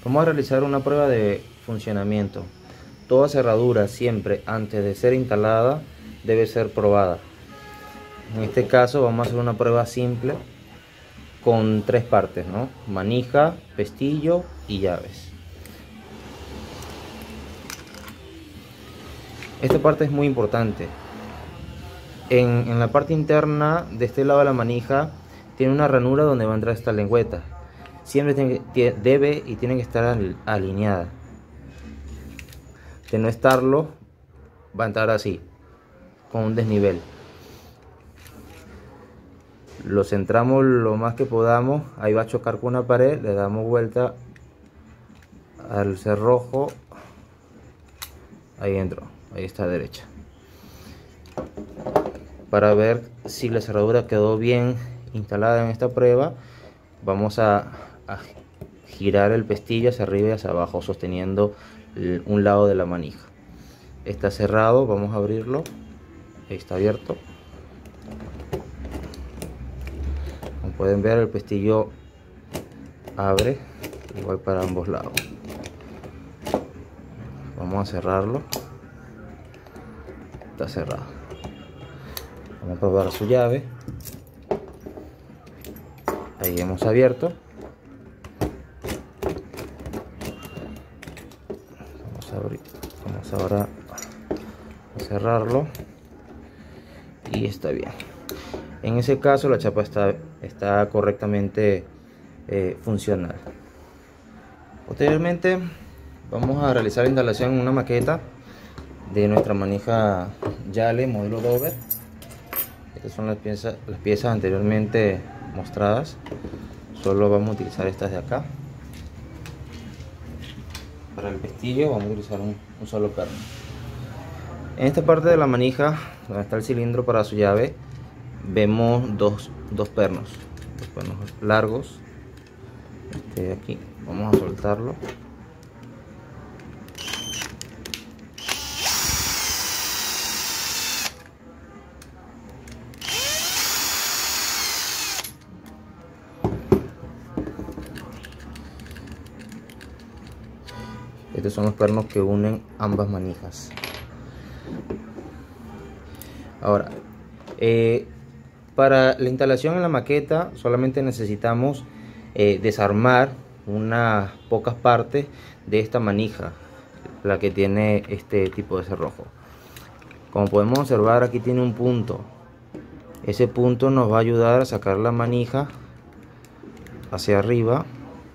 Vamos a realizar una prueba de funcionamiento. Toda cerradura siempre antes de ser instalada debe ser probada. En este caso vamos a hacer una prueba simple con tres partes, ¿no? Manija, pestillo y llaves. Esta parte es muy importante. En la parte interna de este lado de la manija tiene una ranura donde va a entrar esta lengüeta. Siempre debe y tiene que estar alineada. De no estarlo, va a entrar así, con un desnivel. Lo centramos lo más que podamos, ahí va a chocar con una pared, le damos vuelta al cerrojo, ahí entró, ahí está a derecha. Para ver si la cerradura quedó bien instalada en esta prueba, vamos a girar el pestillo hacia arriba y hacia abajo, sosteniendo un lado de la manija. Está cerrado, vamos a abrirlo, ahí está abierto. Como pueden ver, el pestillo abre igual para ambos lados. Vamos a cerrarlo, está cerrado. Vamos a probar su llave. Ahí hemos abierto. Vamos a abrir, vamos ahora a cerrarlo y está bien. En ese caso la chapa está correctamente funcional. Posteriormente vamos a realizar la instalación en una maqueta de nuestra manija Yale modelo Dover. Estas son las piezas anteriormente mostradas. Solo vamos a utilizar estas de acá. Para el pestillo vamos a utilizar un solo perno. En esta parte de la manija, donde está el cilindro para su llave, vemos dos pernos largos. Este de aquí, vamos a soltarlo. Estos son los pernos que unen ambas manijas. Ahora, para la instalación en la maqueta solamente necesitamos desarmar unas pocas partes de esta manija, la que tiene este tipo de cerrojo. Como podemos observar, aquí tiene un punto. Ese punto nos va a ayudar a sacar la manija hacia arriba.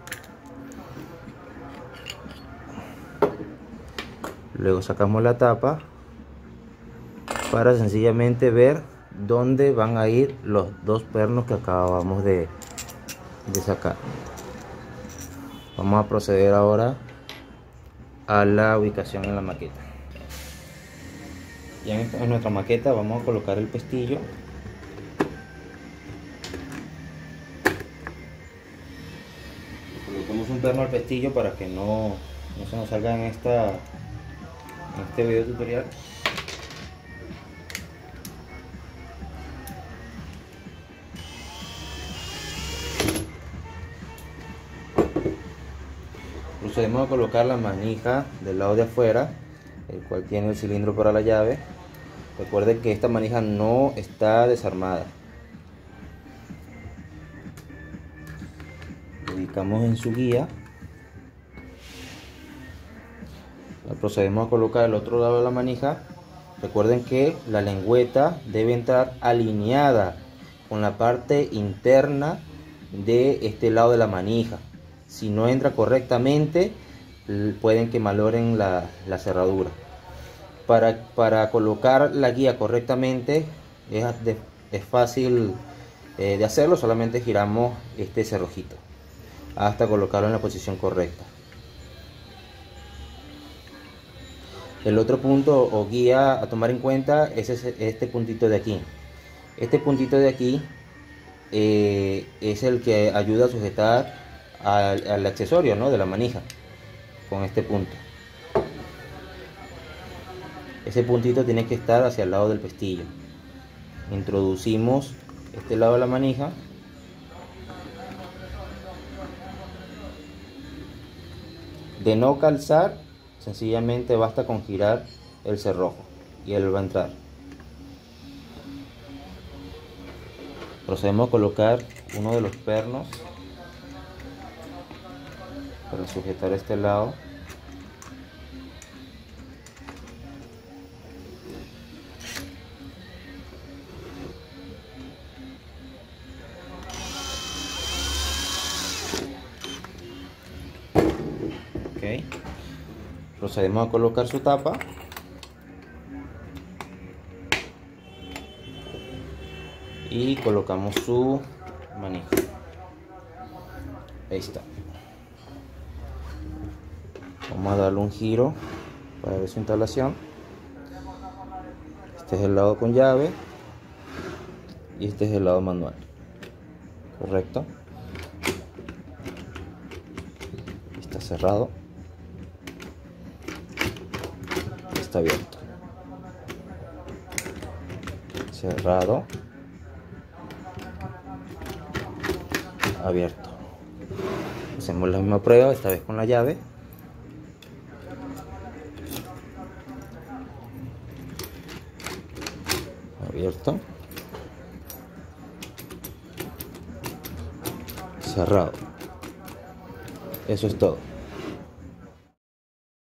Luego sacamos la tapa para sencillamente ver dónde van a ir los dos pernos que acabamos de sacar. Vamos a proceder ahora a la ubicación en la maqueta. Ya en nuestra maqueta vamos a colocar el pestillo. Colocamos un perno al pestillo para que no se nos salga en este video tutorial. Procedemos a colocar la manija del lado de afuera, el cual tiene el cilindro para la llave. Recuerden que esta manija no está desarmada. Lo ubicamos en su guía. Procedemos a colocar el otro lado de la manija. Recuerden que la lengüeta debe entrar alineada con la parte interna de este lado de la manija. Si no entra correctamente, pueden que maloren la cerradura. Para colocar la guía correctamente es fácil de hacerlo. Solamente giramos este cerrojito hasta colocarlo en la posición correcta. El otro punto o guía a tomar en cuenta es este puntito de aquí. Este puntito de aquí es el que ayuda a sujetar al accesorio, ¿no?, de la manija, con este punto. Ese puntito tiene que estar hacia el lado del pestillo. Introducimos este lado de la manija. De no calzar, sencillamente basta con girar el cerrojo y él va a entrar. Procedemos a colocar uno de los pernos para sujetar este lado. Ok. Procedemos a colocar su tapa. Y colocamos su manija. Ahí está. Vamos a darle un giro para ver su instalación. Este es el lado con llave y este es el lado manual. Correcto. Está cerrado. Está abierto. Cerrado. Abierto. Hacemos la misma prueba, esta vez con la llave. Abierto. Cerrado. Eso es todo.